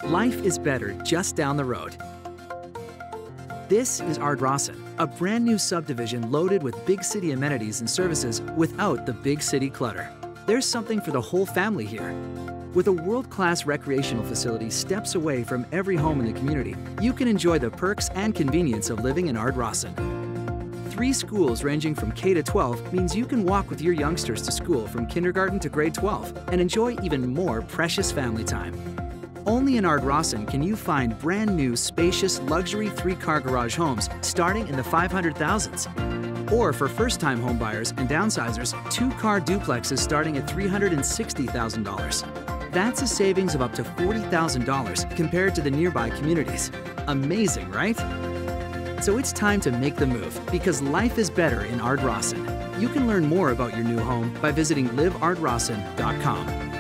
Life is better just down the road. This is Ardrossan, a brand new subdivision loaded with big city amenities and services without the big city clutter. There's something for the whole family here. With a world-class recreational facility steps away from every home in the community, you can enjoy the perks and convenience of living in Ardrossan. 3 schools ranging from K to 12 means you can walk with your youngsters to school from kindergarten to grade 12 and enjoy even more precious family time. Only in Ardrossan can you find brand new, spacious, luxury 3-car garage homes starting in the 500,000s. Or for first-time homebuyers and downsizers, 2-car duplexes starting at $360,000. That's a savings of up to $40,000 compared to the nearby communities. Amazing, right? So it's time to make the move because life is better in Ardrossan. You can learn more about your new home by visiting liveardrossan.com.